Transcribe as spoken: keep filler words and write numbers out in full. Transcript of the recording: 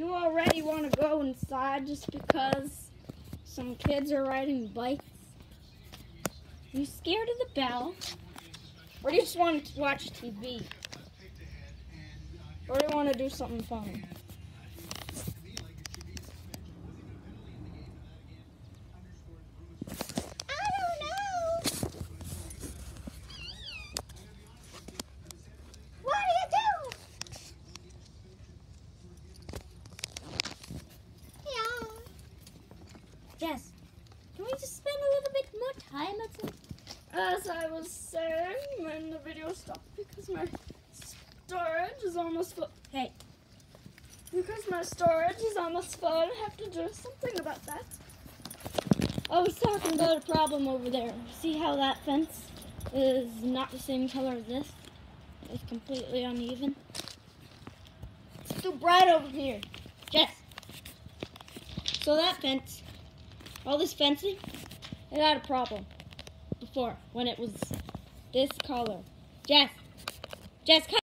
you already want to go inside just because some kids are riding bikes? Are you scared of the bell? Or do you just want to watch T V? Or do you want to do something fun? I don't know. What do you do? Yeah. Jess, can we just spend a little bit more time at some? As I was saying when the video stopped because my storage is almost full. Hey. Because my storage is almost full, I have to do something about that. I was talking about a problem over there. See how that fence is not the same color as this? It's completely uneven. It's too bright over here. Jess. So that fence, all this fencing, it had a problem before when it was this color. Jess. Jess, come.